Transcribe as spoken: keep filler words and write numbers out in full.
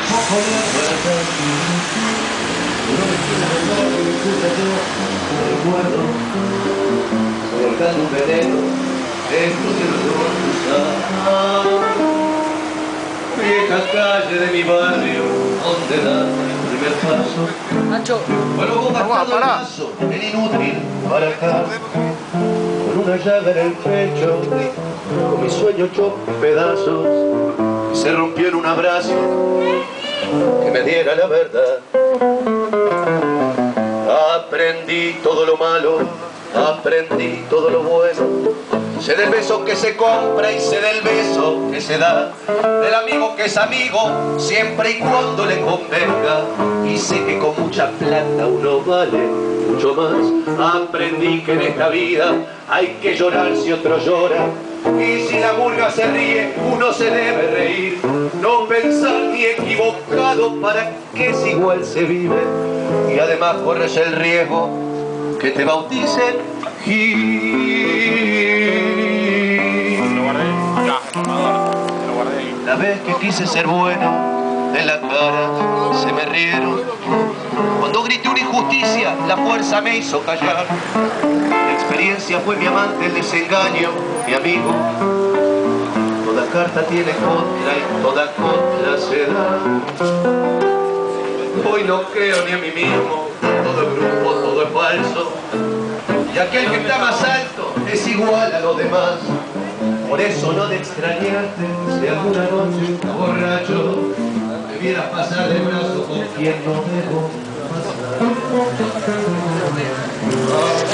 Ojo de la puerta, uno me quiere pensar que me escucha yo, no recuerdo, volcando un veneno dentro de los dos. Vieja calle de mi barrio, donde da el primer paso. Nacho, Vuelvo gastado el paso, el inútil para acá. Con una llaga en el pecho, con mi sueño hecho pedazos, se rompió en un abrazo que me diera la verdad. Aprendí todo lo malo, aprendí todo lo bueno. Sé del beso que se compra y sé del beso que se da, del amigo que es amigo siempre y cuando le convenga, y sé que con mucha plata uno vale mucho más. Aprendí que en esta vida hay que llorar si otro llora, y si la murga se ríe uno se debe reír, no pensar ni equivocado para que es igual se vive, y además corres el riesgo que te bauticen Gil. La vez que quise ser bueno, de la cara se me rieron. Cuando grité una injusticia, la fuerza me hizo callar. La experiencia fue mi amante, el desengaño, mi amigo. Toda carta tiene contra y toda contra se da. Hoy no creo ni a mí mismo, todo es grupo, todo es falso. Y aquel que está más alto es igual a los demás. Por eso no de extrañarte, si alguna noche borracho debieras pasar de brazo con quien no debo pasar.